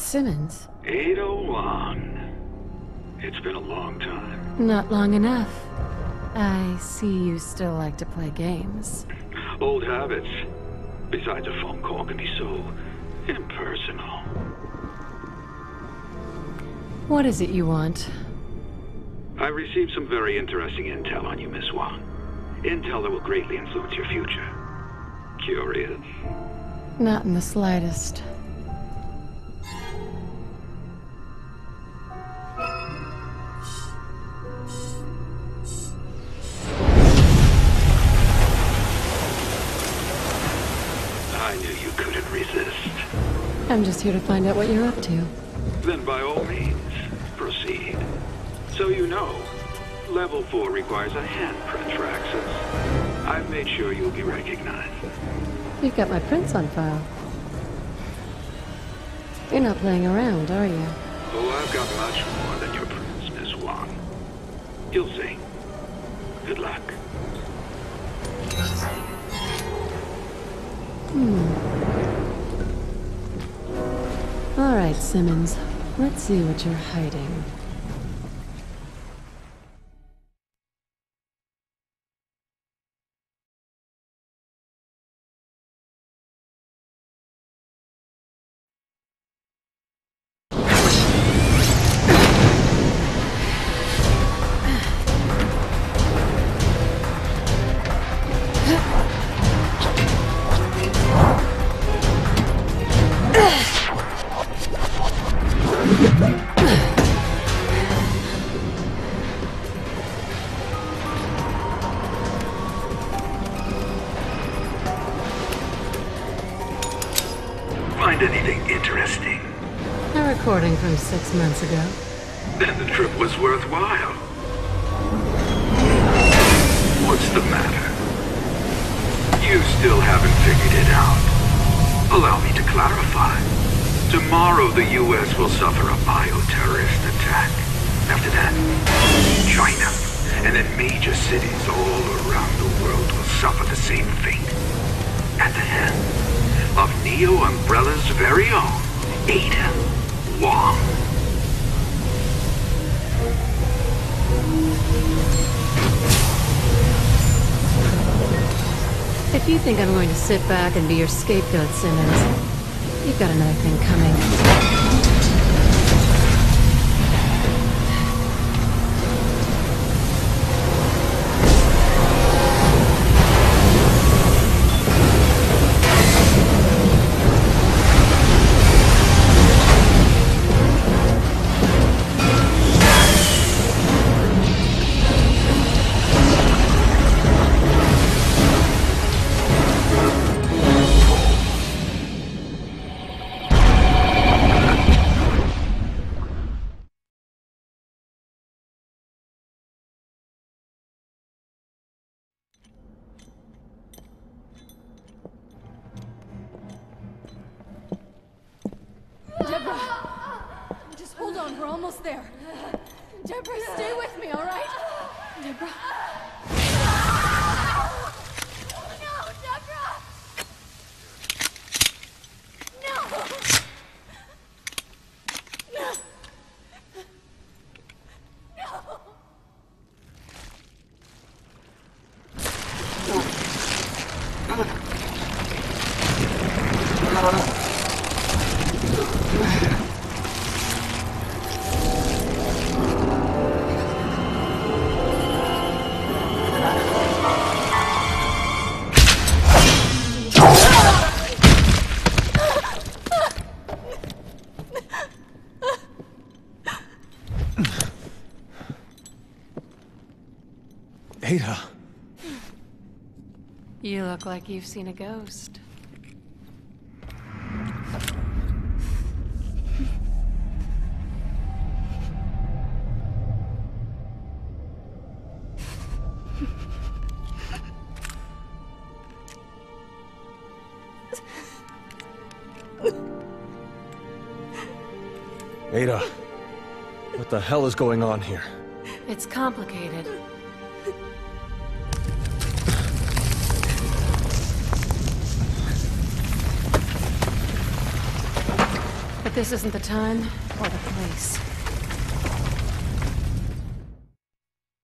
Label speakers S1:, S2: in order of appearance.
S1: Simmons.
S2: Ada Wong. It's been a long time.
S1: Not long enough. I see you still like to play games.
S2: Old habits. Besides, a phone call can be so impersonal.
S1: What is it you want?
S2: I received some very interesting intel on you, Miss Wong. Intel that will greatly influence your future. Curious?
S1: Not in the slightest.
S2: I knew you couldn't resist.
S1: I'm just here to find out what you're up to.
S2: Then by all means, proceed. So you know, Level 4 requires a handprint for access. I've made sure you'll be recognized.
S1: You've got my prints on file. You're not playing around, are you?
S2: Oh, I've got much more than your prints, Miss Wong. You'll see. Good luck.
S1: All right, Simmons. Let's see what you're hiding.
S2: Find anything interesting?
S1: A recording from 6 months ago.
S2: Then the trip was worthwhile. What's the matter? You still haven't figured it out. Allow me to clarify. Tomorrow the U.S. will suffer a bioterrorist attack. After that, China, and then major cities all around the world will suffer the same fate. At the hands of Neo Umbrella's very own Ada Wong.
S1: If you think I'm going to sit back and be your scapegoat, Simmons, you've got another thing coming.
S3: Deborah! Just hold on, we're almost there. Deborah, stay with me, all right? Deborah? No, Deborah! No! No! No!
S4: Ada.
S1: You look like you've seen a ghost.
S4: Ada, what the hell is going on here?
S1: It's complicated. This isn't the time or the place.